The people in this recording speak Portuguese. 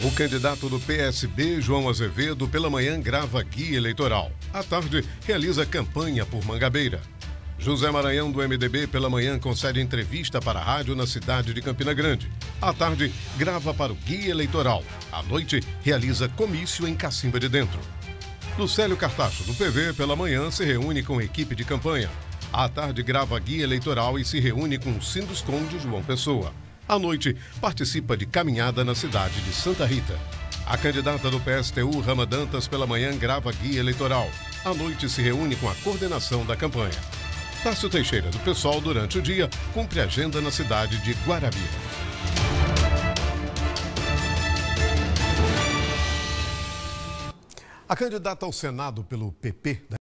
O candidato do PSB, João Azevedo, pela manhã grava guia eleitoral. À tarde, realiza campanha por Mangabeira. José Maranhão, do MDB, pela manhã concede entrevista para a rádio na cidade de Campina Grande. À tarde, grava para o guia eleitoral. À noite, realiza comício em Cacimba de Dentro. Lucélio Cartacho, do PV, pela manhã se reúne com equipe de campanha. À tarde, grava guia eleitoral e se reúne com o Sinduscon de João Pessoa. À noite, participa de caminhada na cidade de Santa Rita. A candidata do PSTU, Rama Dantas, pela manhã grava guia eleitoral. À noite, se reúne com a coordenação da campanha. Tássio Teixeira, do PSOL, durante o dia, cumpre agenda na cidade de Guarabira. A candidata ao Senado pelo PP...